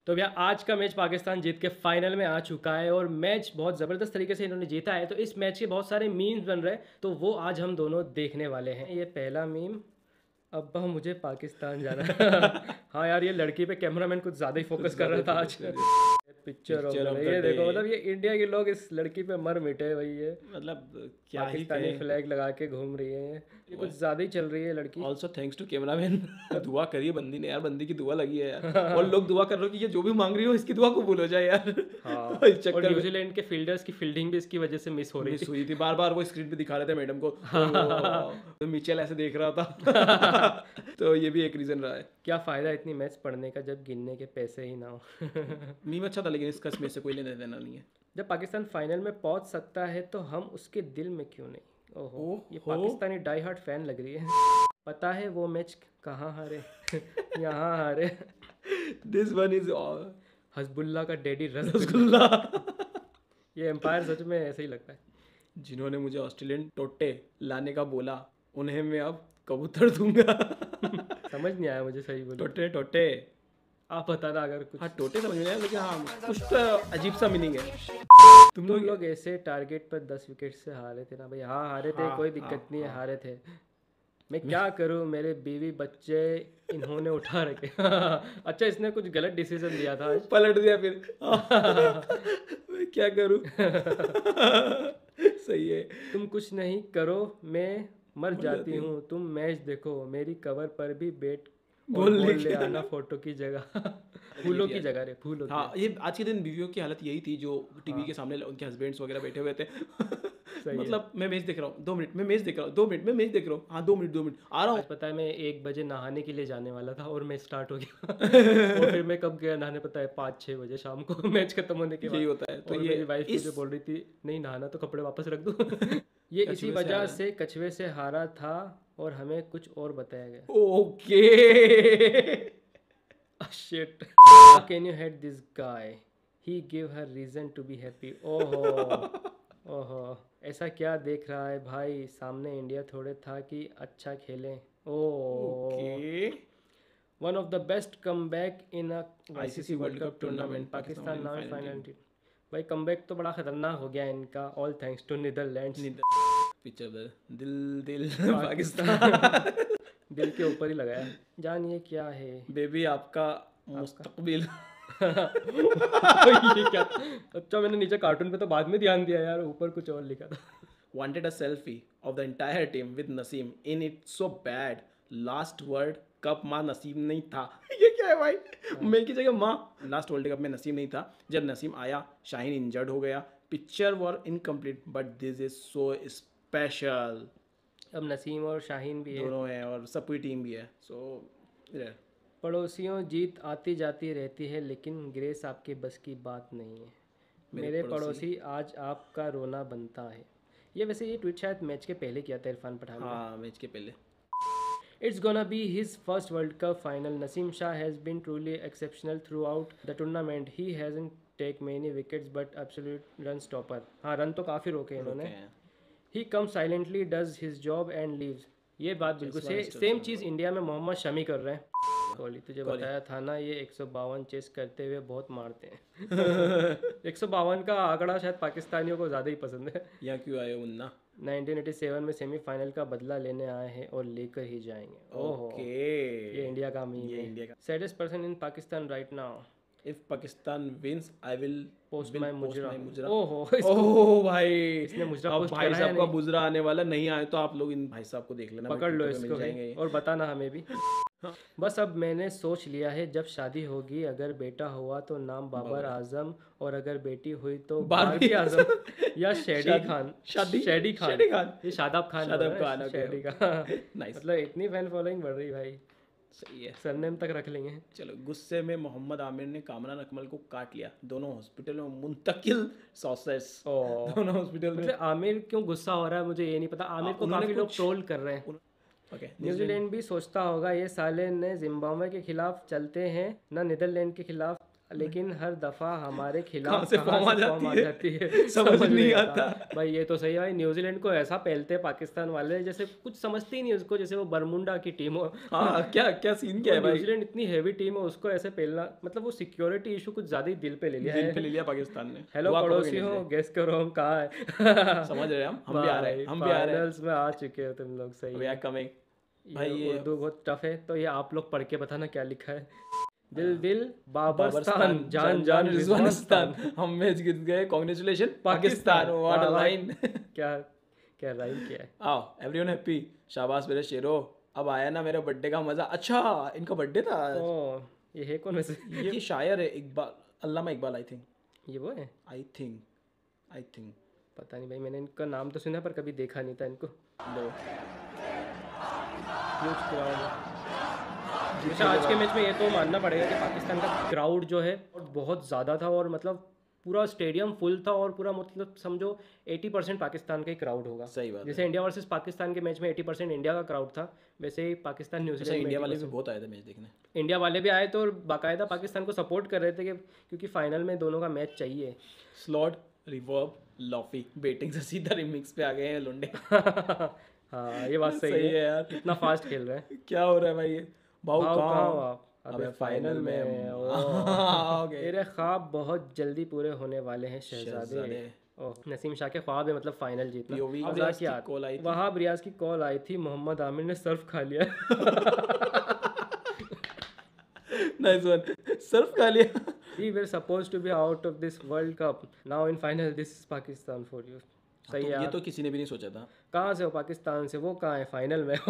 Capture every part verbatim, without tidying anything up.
तो भैया आज का मैच पाकिस्तान जीत के फाइनल में आ चुका है और मैच बहुत ज़बरदस्त तरीके से इन्होंने जीता है। तो इस मैच के बहुत सारे मीम्स बन रहे हैं, तो वो आज हम दोनों देखने वाले हैं। ये पहला मीम, अब्बा मुझे पाकिस्तान जाना है। हाँ यार, ये लड़की पे कैमरामैन कुछ ज़्यादा ही फोकस कर रहा था आज। पिक्चर ऑफ द ये देखो, मतलब ये इंडिया के लोग इस लड़की पे मर मिटे भाई। ये मतलब क्या ही पाकिस्तानी फ्लैग लगा के घूम रही है, ये कुछ ज़्यादा ही चल रही है लड़की। Also thanks to cameraman. दुआ करिए बंदी ने यार, बंदी की दुआ लगी है यार। और लोग दुआ कर रहे हो कि ये जो भी मांग रही हो इसकी दुआ कबूल हो जाए यार। हाँ। इस चक्कर और में न्यूजीलैंड के फील्डर्स की फील्डिंग भी इसकी वजह से मिस हो रही मिस थी। हुई थी, बार बार वो स्क्रीन पे दिखा रहे थे मैडम को। तो मिचेल ऐसे देख रहा था। तो ये भी एक रीजन रहा है। क्या फ़ायदा इतनी मैच पढ़ने का जब गिनने के पैसे ही ना हो। मीम अच्छा था, लेकिन इसका इसमें से कोई लेना देना नहीं है। जब पाकिस्तान फाइनल में पहुंच सकता है तो हम उसके दिल में क्यों नहीं। ओहो, ये पाकिस्तानी डाई हार्ट फैन लग रही है। पता है वो मैच कहाँ हारे? यहाँ हारे। दिस वन इज हजबुल्ला का डैडी रसगुल्ला। ये एम्पायर सच में ऐसे ही लगता है। जिन्होंने मुझे ऑस्ट्रेलियन टोटे लाने का बोला उन्हें मैं अब कबूतर दूंगा। समझ नहीं आया मुझे, सही बोलो। टोटे टोटे आप बताना अगर कुछ। हाँ, टोटे समझ में आया, लेकिन हाँ कुछ तो अजीब सा मीनिंग है। तुम लोग लोग ऐसे टारगेट पर दस विकेट से हारे थे ना भाई। हाँ हारे थे, हाँ, कोई दिक्कत हाँ, नहीं है, हाँ। हारे थे। मैं क्या करूं, मेरे बीवी बच्चे इन्होंने उठा रखे। अच्छा, इसने कुछ गलत डिसीजन लिया था आज। पलट दिया फिर। मैं क्या करूं। सही है। तुम कुछ नहीं करो, मैं मर जाती हूँ, तुम मैच देखो, मेरी कवर पर भी बैठ बोल बोल ले ले आना फोटो की जगह। फूलों की जगह रे, फूलों की। हाँ, ये आज के दिन बीवियों की हालत यही थी, जो टीवी के सामने उनके हस्बैंड्स वगैरह बैठे हुए थे। मतलब मैं मैच देख रहा हूँ, दो मिनट मैं मैच देख रहा हूँ, दो मिनट मैं मैच देख रहा हूँ, हाँ दो मिनट दो मिनट आ रहा हूँ। आज पता है, मैं एक बजे नहाने के लिए जाने वाला था और मैच स्टार्ट हो गया। और फिर मैं कब गया नहाने, पता है पाँच छः बजे शाम को, मैच खत्म होने के बाद। यही होता है। तो ये मेरी वाइफ मुझे बोल रही थी नहीं नहाना तो कपड़े वापस रख दो। ये इसी वजह से कछुए से हारा था और हमें कुछ और बताया गया। Okay. Shit. How can you hate this guy? He gave her reason to be happy. ओहो ओहो, ऐसा क्या देख रहा है भाई, सामने इंडिया थोड़े था कि अच्छा खेलें। Okay. One of the best comeback in a ICC world cup tournament, Pakistan now final team. भाई कमबैक तो बड़ा खतरनाक हो गया इनका, all thanks to Netherlands. Picture दिल दिल पाकिस्तान। दिल के ऊपर ही लगाया। जानिए क्या है बेबी आपका मुस्तकबिल। ये क्या? अच्छा, मैंने नीचे कार्टून पे तो बाद में ध्यान दिया यार, ऊपर कुछ और लिखा था। Wanted a selfie of the entire team with Naseem in it so bad. Last World Cup माँ नसीम नहीं था। ये क्या है भाई? मैं की जगह माँ। लास्ट वर्ल्ड कप में नसीम नहीं था। जब नसीम आया, शाहीन इंजर्ड हो गया। Picture were incomplete but this is so special. अब नसीम और शाहीन भी है, दोनों हैं और सब पूरी टीम भी है। सो so, पड़ोसियों जीत आती जाती रहती है, लेकिन ग्रेस आपके बस की बात नहीं है। मेरे पड़ोसी आज आपका रोना बनता है। ये वैसे ये ट्वीट शायद मैच के पहले किया था इरफान पठान ने। हाँ, मैच के पहले। It's gonna be his first World Cup final. Naseem Shah has been truly exceptional throughout the tournament. He hasn't taken many wickets but absolute run stopper. हाँ, रन तो काफ़ी रोके इन्होंने। He comes silently, does his job and leaves. ये बात बिल्कुल से same चीज़ India में मोहम्मद शमी कर रहे हैं। कोहली तुझे बताया था ना, ये एक सौ बावन चेस करते हुए बहुत मारते हैं। एक सौ बावन का आंकड़ा शायद पाकिस्तानियों को ज़्यादा ही पसंद है। यहाँ क्यों आए मुन्ना? नाइनटीन एटी सेवन में सेमीफाइनल का बदला लेने आए हैं और लेकर ही जाएंगे। ओहो, ये इंडिया का मीम है। इंडिया का saddest person in Pakistan right now. If Pakistan wins I will post my मुजरा। ओहो ओह भाई, इसने मुजरा अब पोस्ट भाई करा साहब है का नहीं? मुजरा आने वाला, नहीं आए तो आप लोग इन भाई साहब को देख लेना, पकड़ लो इसको भी, और बताना हमें भी। बस अब मैंने सोच लिया है, जब शादी होगी अगर बेटा हुआ तो नाम बाबर आजम, और अगर बेटी हुई तो बारबी आजम या शेडी खान। शादी शेडी खान, शेडी खान ये शादाब खान, शादाब खान, शेडी का। नाइस। मतलब इतनी फैन फॉलोइंग बढ़ रही भाई, सही है, सरनेम तक रख लेंगे। चलो। गुस्से में मोहम्मद आमिर ने कामरान अकमल को काट लिया, दोनों हॉस्पिटल में मुंतकिल। सॉसेस दोनों हॉस्पिटल में। आमिर क्यों गुस्सा हो रहा है मुझे ये नहीं पता। आमिर को काफी लोग ट्रोल कर रहे हैं। न्यूजीलैंड भी सोचता होगा ये साले ने जिम्बाब्वे के खिलाफ चलते हैं ना नीदरलैंड के खिलाफ लेकिन हर दफा हमारे कहाँ खिलाफ से कहाँ फॉर्म आ से जाती फॉर्म आ है? जाती है समझ नहीं आता। भाई ये तो सही है भाई, न्यूजीलैंड को ऐसा पहलते हैं पाकिस्तान वाले जैसे कुछ समझते ही नहीं उसको, जैसे वो बरमुंडा की टीम हो। हाँ, क्या क्या सीन क्या वो है भाई? न्यूजीलैंड इतनी हैवी टीम है, उसको ऐसे पहलना मतलब वो सिक्योरिटी इशू कुछ ज्यादा ही दिल पे ले लिया दिल है। पे ले लिया पाकिस्तान ने। हेलो दुआ करोगे पड़ोसी नहीं हो, से। गेस करो हम कहाँ है। समझ रहे हैं हम हम भी आ रहे हैं, हम भी आ रहे हैं। फाइनल्स में आ चुके हो तुम लोग, सही वी है। Are coming. ये भाई ये उर्दू बहुत टफ है, तो ये आप लोग पढ़ के बताना क्या लिखा है। दिल दिल बाबरस्तान, बाबरस्तान जान जान रिजवानिस्तान, रिजवानिस्तान। हम मैच जीत गए, congratulation Pakistan, Pakistan, what a वाह, वाह। लाइन। क्या क्या राइम किया है। आओ एवरीवन हैप्पी, शाबाश मेरे शेरो, अब आया ना मेरे बर्थडे का मजा। अच्छा इनका बर्थडे था आज। ओ ये है कौन वैसे। ये ये शायर है इकबाल, अल्लामा इकबाल आई थिंक, ये वो है, आई थिंक आई थिंक पता नहीं भाई, मैंने इनका नाम तो सुना पर कभी देखा नहीं था इनको। लो ह्यूज क्राउड है। अच्छा आज के मैच में ये तो मानना पड़ेगा कि पाकिस्तान का क्राउड जो है बहुत ज़्यादा था, और मतलब पूरा स्टेडियम फुल था, और पूरा मतलब समझो अस्सी परसेंट पाकिस्तान का ही क्राउड होगा। सही बात है। जैसे इंडिया वर्सेस पाकिस्तान के मैच में अस्सी परसेंट इंडिया का क्राउड था, वैसे ही पाकिस्तान अच्छा न्यूजीलैंड में इंडिया वाले eighty भी बहुत आए थे मैच देखने। percent। इंडिया वाले भी आए थे और बाकायदा पाकिस्तान को सपोर्ट कर रहे थे कि क्योंकि फाइनल में दोनों का मैच चाहिए। स्लॉट रिवर्ब लॉफी बेटिंग से सीधा रिमिक्स पे आ गए हैं लुंडे। हाँ ये बात सही, सही है है यार। इतना फास्ट खेल रहे हैं। क्या हो रहा है भाई ये? भाऊ भाव कहाँ कहाँ हो? हो आप? अबे अबे फाइनल फाइनल में में ओ। आओगे। तेरे ख्वाब बहुत जल्दी पूरे होने वाले हैं शहजादे। शहजादे। ओह नसीम शाह के ख्वाब है मतलब फाइनल जीतना। P O V अब रियाज क्या की कॉल आई थी। वहाब रियाज की कॉल आई थी, मोहम्मद आमिर ने सर्फ खा लिया। नाइस वन, सर्फ खा लिया। We were supposed to be out of this World Cup. Now in final this is Pakistan for you. सही तो है ये यार। तो किसी ने भी नहीं सोचा था। कहाँ से हो? पाकिस्तान से। वो कहाँ है? फाइनल में।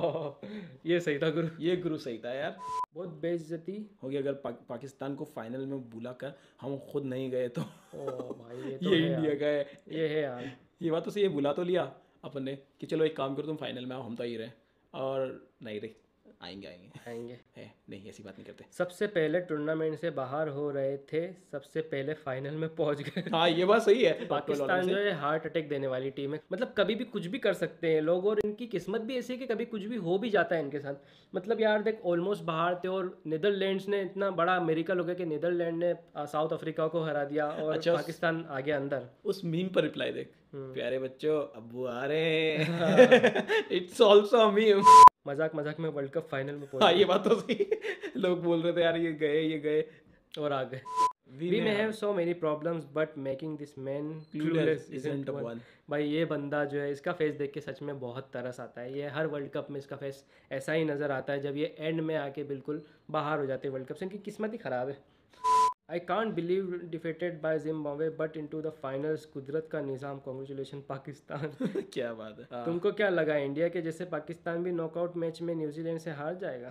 ये सही था गुरु। ये गुरु सही था यार। बहुत बेइज्जती होगी अगर पा, पाकिस्तान को फाइनल में बुला कर हम खुद नहीं गए तो। ओ भाई ये तो ये है इंडिया यार। का है। ये है यार। ये बात तो सही है, बुला तो लिया अपन ने कि चलो एक काम करो तुम फाइनल में आओ, हम तो ही रहे, और नहीं रहे। आएंगे आएंगे आएंगे। है नहीं, ऐसी बात नहीं करते। सबसे पहले टूर्नामेंट से बाहर हो रहे थे, सबसे पहले फाइनल में पहुंच गए। हाँ ये बात सही है। पाकिस्तान जो है हार्ट अटैक देने वाली टीम है, मतलब कभी भी कुछ भी कर सकते हैं लोग, और इनकी किस्मत भी ऐसी है कि कभी कुछ भी हो भी जाता है इनके साथ। मतलब यार देख ऑलमोस्ट बाहर थे, और नीदरलैंड्स ने इतना बड़ा मेरिकल हो गया कि नीदरलैंड ने आ, साउथ अफ्रीका को हरा दिया, और अच्छा, पाकिस्तान आ गया अंदर। उस मीम पर रिप्लाई देख, प्यारे बच्चों अब्बू आ रहे हैं। It's also a meme. मजाक मजाक में वर्ल्ड कप फाइनल में हाँ पहुंच ये बात तो सही। लोग बोल रहे थे यार ये गए ये गए। और आ गए। We We may may have have so many problems but making this man clueless clueless isn't isn't one. one। भाई ये बंदा जो है, इसका फेस देख के सच में बहुत तरस आता है। ये हर वर्ल्ड कप में इसका फेस ऐसा ही नज़र आता है जब ये एंड में आके बिल्कुल बाहर हो जाते हैं वर्ल्ड कप से। इनकी किस्मत ही ख़राब है। I can't believe defeated by Zimbabwe but into the finals, कुदरत का निज़ाम, कॉन्ग्रेचुलेशन पाकिस्तान। क्या बात है। हाँ। तुमको क्या लगा इंडिया के जैसे पाकिस्तान भी नॉकआउट मैच में न्यूजीलैंड से हार जाएगा?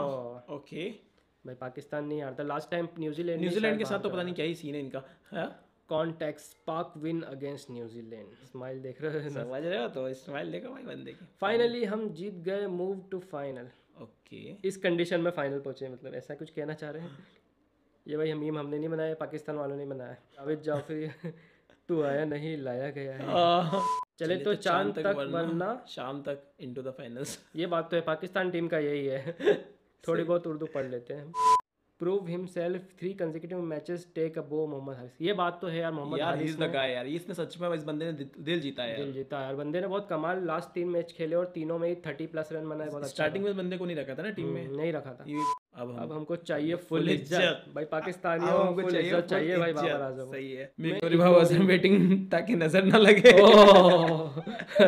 ओह ओके भाई पाकिस्तान नहीं हारता लास्ट टाइम, न्यूजीलैंड न्यूजीलैंड के साथ तो पता नहीं क्या ही सीन है इनका। हाँ? कॉन्टेक्स्ट पाक विन अगेंस्ट न्यूजीलैंड। स्माइल देख रहे हो? समझ रहे हो तो स्माइल देखो भाई बंदे की। फाइनली हम जीत गए, मूव टू फाइनल। ओके इस कंडीशन में फाइनल पहुंचे, मतलब ऐसा कुछ कहना चाह रहे हैं? ये भाई मीम हमने नहीं बनाया, पाकिस्तान वालों ने बनाया। जावेद जाफरी तू आया नहीं लाया गया है। चले तो चांद तक वरना शाम तक इनटू द फाइनल्स। ये बात तो है, पाकिस्तान टीम का यही है। थोड़ी बहुत उर्दू पढ़ लेते हैं। Prove himself three consecutive matches take a bow Mohammad Haris. ये बात तो है यार, मोहम्मद यार हारिस इज द गाय यार, इसने सच में इस बंदे ने दिल- दिल जीता है दिल यार। जीता यार बंदे ने, बहुत कमाल। लास्ट तीन मैच खेले और तीनों में ही थर्टी प्लस रन बनाए। बहुत अच्छा स्टार्टिंग में बंदे को नहीं रखा था ना टीम में। हम्म, नहीं रखा था। ये अब हम अब हमको चाहिए फुल फुल इज्जत इज्जत। भाई, पाकिस्तानियों अब को हमको फुल चाहिए इज्जत full चाहिए भाई इज्जत। बाबर आजम। सही है। मैं मेक योर वाज वेटिंग ताकि नजर ना लगे। ओह,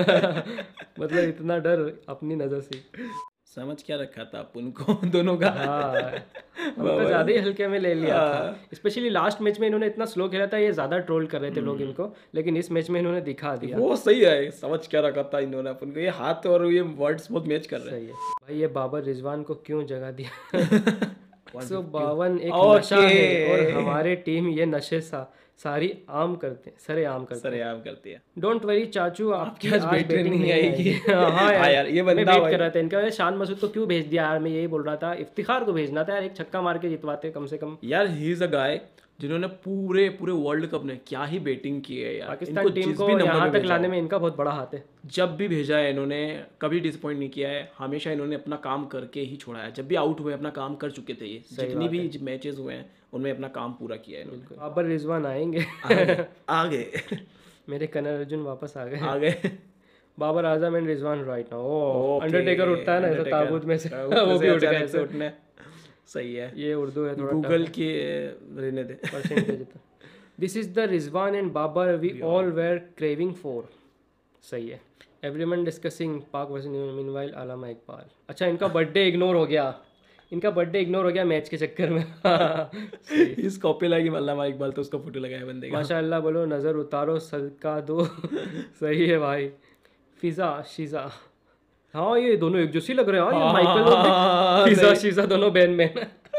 मतलब इतना डर अपनी नजर से। समझ क्या रखा था अपन को दोनों का। हाँ हमको ज्यादा ही हल्के में ले लिया था। स्पेशली लास्ट मैच में इन्होंने इतना स्लो खेला था, ये ज्यादा ट्रोल कर रहे थे लोग इनको, लेकिन इस मैच में इन्होंने दिखा दिया। वो सही है, समझ क्या रखा था इन्होंने अपन को। ये हाथ और ये वर्ड्स बहुत मैच कर रहे हैं। सही है भाई। ये बाबर रिजवान को क्यों जगह दिया? सौ बावन एक Okay. नशा है, और हमारे टीम ये नशे सा सारी आम करते हैं, सरे आम करते हैं। सरेआम करती है। डोंट वरी चाचू, आपकी आज बैटिंग बैटिंग नहीं नहीं आएगी। आएगी। हाँ हाँ यार, यार, ये मैं बंदा वेट भाई- कर रहा था इनका। शान मसूद को क्यों भेज दिया यार? मैं यही बोल रहा था, इफ्तिखार को भेजना था यार, एक छक्का मार के जितवाते कम से कम। यार ही इज अ गाय जिन्होंने पूरे पूरे वर्ल्ड कप में क्या ही बैटिंग की है यार। पाकिस्तान इनको टीम जिस को भी नंबर यहाँ पे तक भेजा लाने हो, में इनका बहुत बड़ा हाथ है। जब भी भेजा है इन्होंने कभी डिसअपॉइंट नहीं किया है, हमेशा इन्होंने अपना काम करके ही छोड़ा है। जब भी आउट हुए अपना काम कर चुके थे ये, जितनी भी मैचेस हुए हैं उनमें अपना काम पूरा किया है इन्होंने। बाबर रिजवान आएंगे आ गए मेरे कनर अर्जुन वापस आ गए आ गए Babar Azam and Rizwan right now. ओ Okay, अंडरटेकर उठता है ना ऐसा Undertaker। ताबूत में से ताबूत वो से भी उठ अचानक गया से उठने। सही है, ये उर्दू है थोड़ा गूगल की रहने दे। Percentage this is the Rizwan and Babar we all were craving for. सही है। Everyone discussing Pak versus meanwhile Allama Iqbal. अच्छा इनका बर्थडे इग्नोर हो गया, इनका बर्थडे इग्नोर हो गया मैच के चक्कर में सही। इस कॉपी लगी अल्लामा इकबाल तो उसका फोटो लगाया बंदे का। माशाअल्लाह बोलो, नज़र उतारो सदका दो सही है भाई। फिजा शीजा, हाँ ये दोनों एक जैसे लग रहे हैं। हाँ ये माइकल और फिजा शीजा दोनों बैन में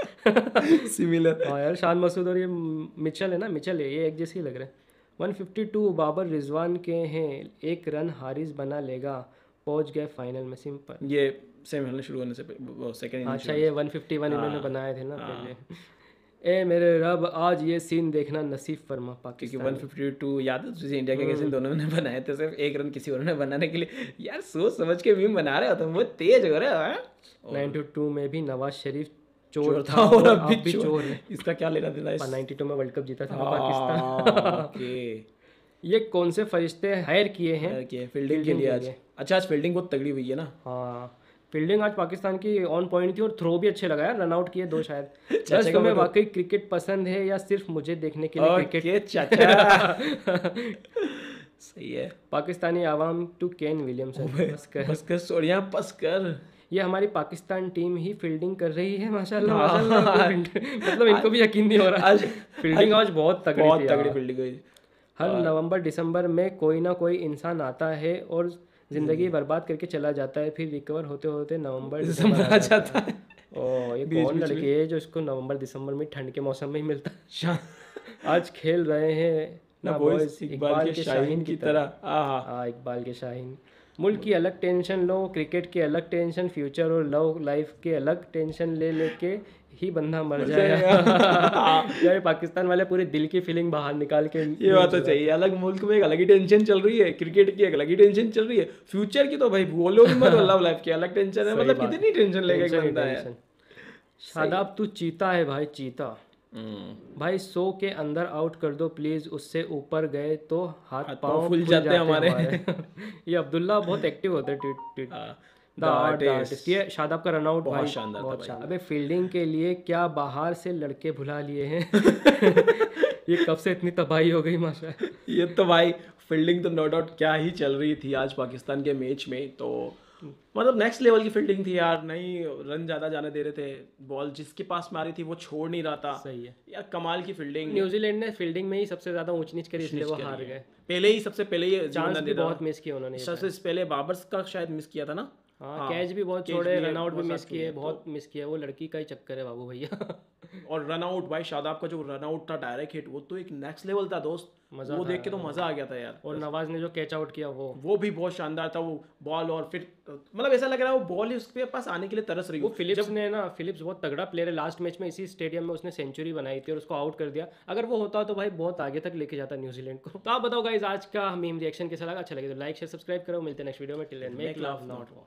सिमिलर। हाँ यार शान मसूद और ये मिचल है ना, मिचल है, ये एक जैसे ही लग रहे हैं। One fifty two Babar Rizwan के हैं, एक रन हारिस बना लेगा, पहुंच गए फाइनल में। सिंपल। ये सेमीफाइनल शुरू होने से सेकंड। अच्छा ये वन फिफ्टी वन इन्होंने बनाए थे ना पहले। ए मेरे रब आज ये सीन देखना नसीब फरमा क्योंकि पाकिस्तान। वन फिफ्टी टू याद है तुझे, इंडिया के अगेंस्ट इन दोनों ने बनाए थे, सिर्फ एक रन किसी और ने बनाने के लिए। यार सोच समझ के मीम बना रहे हो तुम, बहुत तेज हो रहे हो। नाइन्टी टू में भी नवाज शरीफ चोर चोर था था और और अब भी चोर चोर है। इसका क्या लेना देना इस। नाइन्टी टू में वर्ल्ड कप जीता था ना हाँ, पाकिस्तान। ओके। ये कौन से फरिश्ते हायर किए हैं? यार किए फील्डिंग के लिए आज। अच्छा आज फील्डिंग बहुत तगड़ी हुई है ना। हाँ फील्डिंग आज पाकिस्तान की ऑन पॉइंट थी और थ्रो भी अच्छे लगाया, रन आउट किए दो शायद। चाचा दस का में फोटो। वाकई क्रिकेट पसंद है या सिर्फ मुझे देखने के लिए क्रिकेट? ओके चाचा सही है। पाकिस्तानी आवाम टू केन विलियमसन। बस कर। बस कर सोनिया बस कर। ये हमारी पाकिस्तान टीम ही फील्डिंग कर रही है माशाल्लाह माशाल्लाह। मतलब इनको भी यकीन नहीं हो रहा। आज फील्डिंग आज बहुत तगड़ी बहुत थी तगड़ी यार। फील्डिंग हुई। हर नवंबर दिसंबर में कोई ना कोई इंसान आता है और जिंदगी बर्बाद करके चला जाता है, फिर रिकवर होते होते नवंबर दिसंबर आ जाता है। ओ ये कौन लड़की है जो इसको नवंबर दिसंबर में ठंड के मौसम में ही मिलता है? आज खेल रहे हैं ना बॉयज इकबाल के शाहीन की तरह। हाँ हाँ इकबाल के शाहीन। मुल्क की अलग टेंशन लो, क्रिकेट की अलग टेंशन, फ्यूचर और लव लाइफ के अलग टेंशन ले लेके ही बंदा मर जाएगा। यार पाकिस्तान वाले पूरे दिल की फीलिंग बाहर निकाल के। ये बात तो चाहिए। अलग मुल्क में एक अलग ही टेंशन चल रही है, क्रिकेट की एक अलग ही टेंशन चल रही है, फ्यूचर की तो भाई बोलो ही मत। लव लाइफ की अलग टेंशन है, मतलब कितनी टेंशन लेगा एक बंदा है। शादाब तू चीता है भाई, चीता भाई सौ के अंदर आउट कर दो प्लीज, उससे ऊपर गए तो हाथ पांव फूल जाते हैं हमारे। ये अब्दुल्ला बहुत एक्टिव होते हैं। ये शादाब का रनआउट भाई शानदार बहुत शानदार। अबे फील्डिंग के लिए क्या बाहर से लड़के भुला लिए हैं? ये कब से इतनी तबाही हो गई माशा। ये तो भाई फील्डिंग तो नो डाउट क्या ही चल रही थी आज पाकिस्तान के मैच में, तो मतलब नेक्स्ट लेवल की फील्डिंग थी यार। नहीं रन ज्यादा जाने दे रहे थे, बॉल जिसके पास में आ रही थी वो छोड़ नहीं रहा था। सही है यार कमाल की फील्डिंग। न्यूजीलैंड ने फील्डिंग में ही सबसे ज्यादा ऊंच नीच करी, इसलिए वो हार गए। पहले ही सबसे पहले ही चांस भी बहुत मिस किए उन्होंने। सबसे पहले बाबर्स का शायद मिस किया था ना। हाँ कैच भी बहुत छोड़े, रन आउट भी मिस किए, बहुत मिस किया। वो लड़की का ही चक्कर है बाबू भैया। और रन आउट भाई शादाब का जो रन आउट था डायरेक्ट हिट, वो तो एक नेक्स्ट लेवल था दोस्त। मजा वो देख के तो मजा आ गया था यार। और नवाज ने जो कैच आउट किया वो वो भी बहुत शानदार था। वो बॉल और फिर मतलब ऐसा लग रहा है वो बॉल ही उसके पास आने के लिए तरस रही। वो फिलिप्स ने ना, फिलिप्स बहुत तगड़ा प्लेयर है। लास्ट मैच में इसी स्टेडियम में उसने सेंचुरी बनाई थी और उसको आउट कर दिया। अगर वो होता तो भाई बहुत आगे तक लेके जाता न्यूजीलैंड को। तो आप बताओ गाइस आज का मीम रिएक्शन कैसा लगा? अच्छा लगे तो लाइक शेयर सब्सक्राइब करो। मिलते हैं नेक्स्ट वीडियो में। Till then make love not war.